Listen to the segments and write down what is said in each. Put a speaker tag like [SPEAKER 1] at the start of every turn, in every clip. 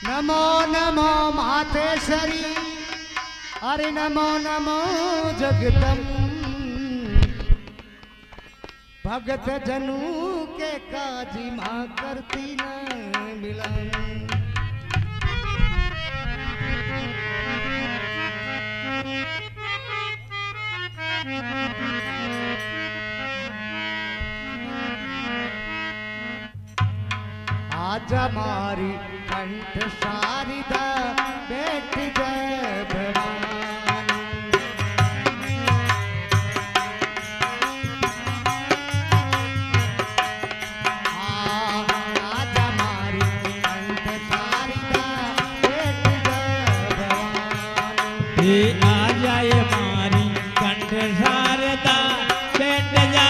[SPEAKER 1] नमो नमो मातेश्वरी, अरे नमो नमो जगदम्ब। भगत जनू के काजी माँ करती न मिलन। आज हमारी कंठ शारदा बैठ जय भवानी। आज हमारी कंठ शारदा बैठ जय भवानी।
[SPEAKER 2] आ जाए हमारी कंठ शारदा बैठ जा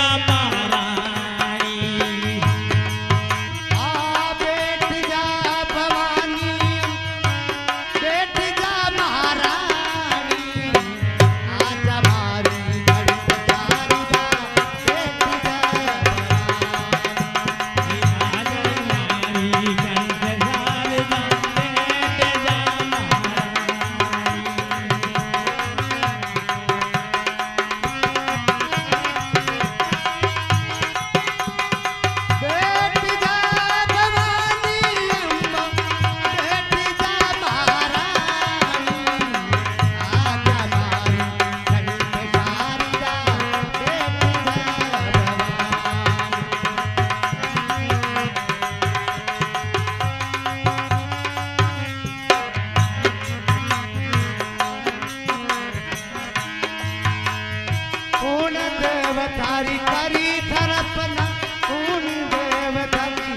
[SPEAKER 1] तारी करी थरपना कौन देव धनी,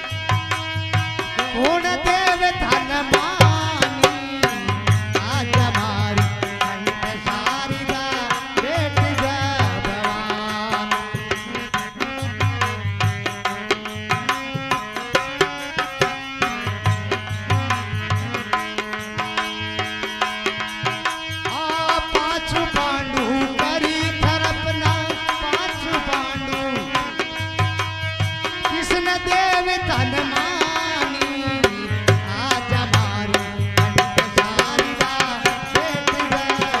[SPEAKER 1] कौन देव धन मानी। आज हमारी कंठ शारदा बैठ जय भवानी। पांचों पांडु करी थरपना, कृष्ण देव धन मानी। आज हमारी कंठ शारदा बैठ जय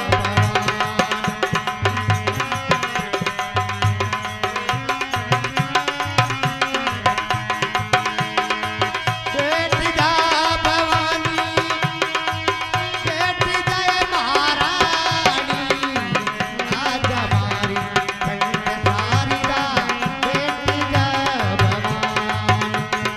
[SPEAKER 1] भवानी। बैठ जय महारानी। आज हमारी कंठ शारदा बैठ जय भवानी।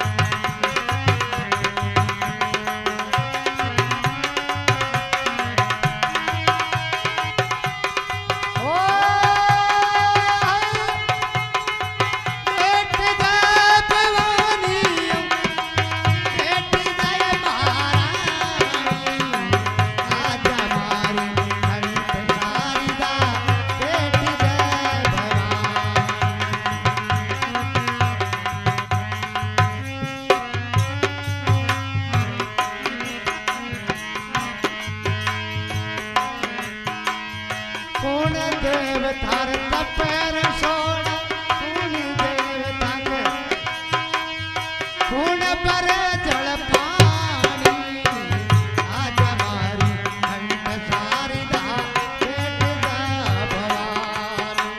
[SPEAKER 1] कौन देव थार तपेर सोना, कौन देव तंग, कौन पर जल पानी। आज हमारी कंठ शारदा बैठ जय भवानी।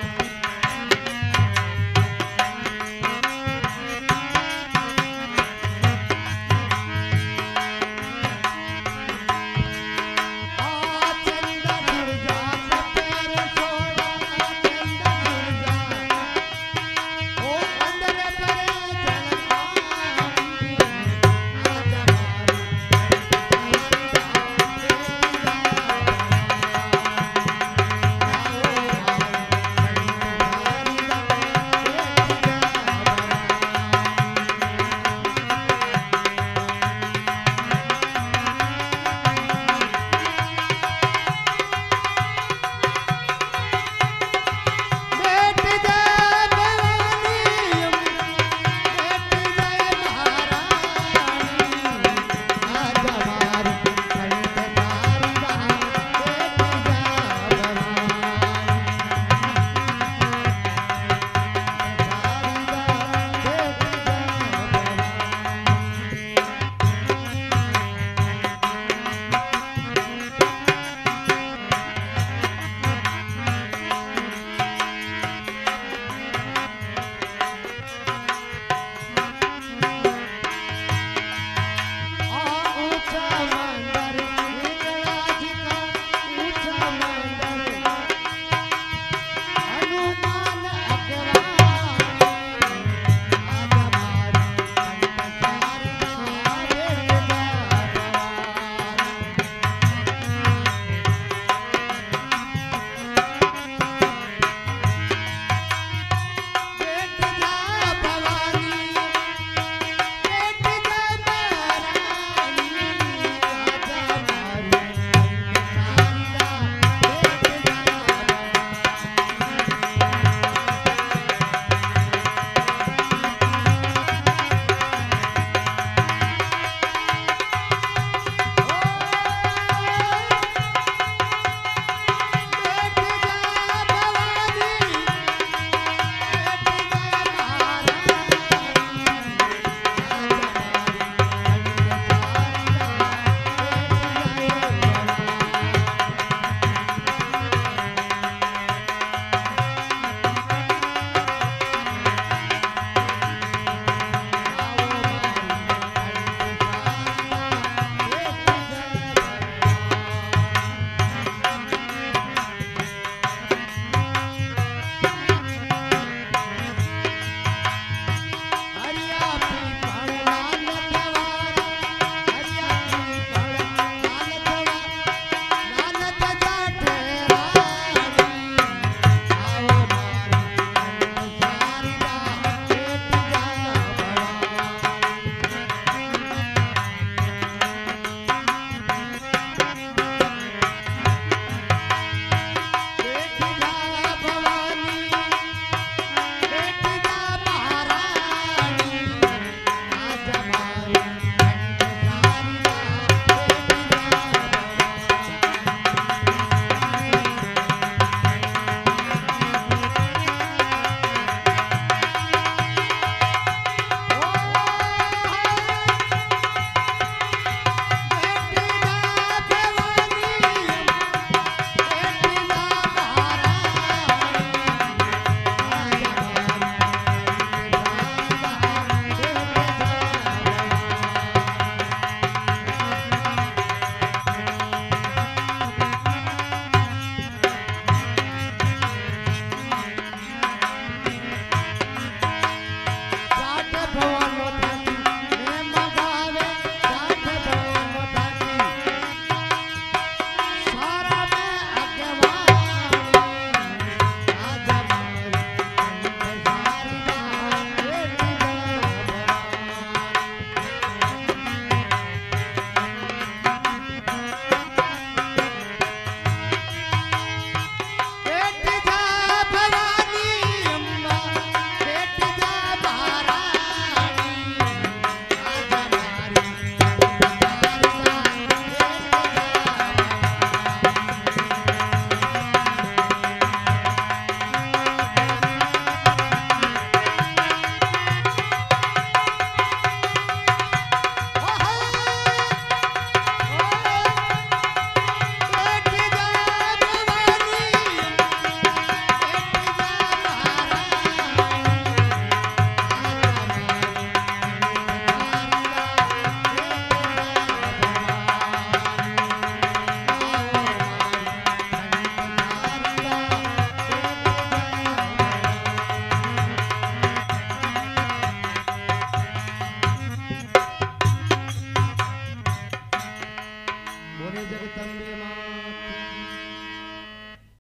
[SPEAKER 1] चंदा दुर्गा तपेर सोना, चंदा दुर्गा ओ अंदर पर जल पानी। ತಂಬಿ